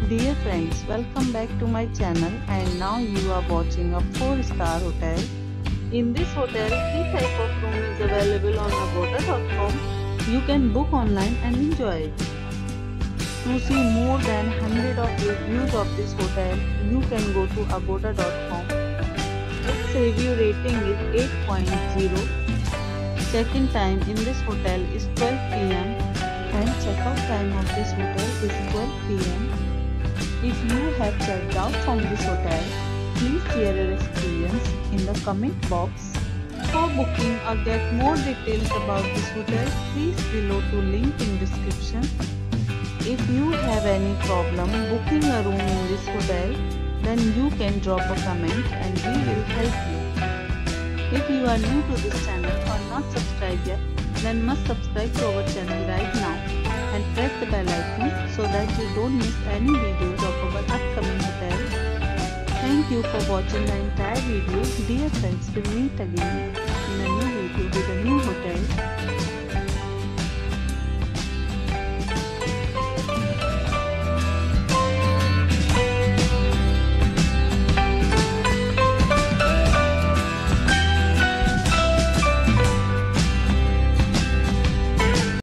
Dear friends, welcome back to my channel and now you are watching a 4-star hotel. In this hotel, 3 type of room is available on agoda.com. You can book online and enjoy it. To see more than 100 of reviews of this hotel, you can go to agoda.com. Its review rating is 8.0. Check-in time in this hotel is 12 p.m. and check-out time of this hotel is 12 p.m. If you have checked out from this hotel, please share your experience in the comment box. For booking or get more details about this hotel, please below to link in description. If you have any problem booking a room in this hotel, then you can drop a comment and we will help you. If you are new to this channel or not subscribed yet, then must subscribe to our channel right now and press the bell icon so that you don't miss any videos of our upcoming hotel. Thank you for watching the entire video. Dear friends, we'll meet again in a new video with a new hotel.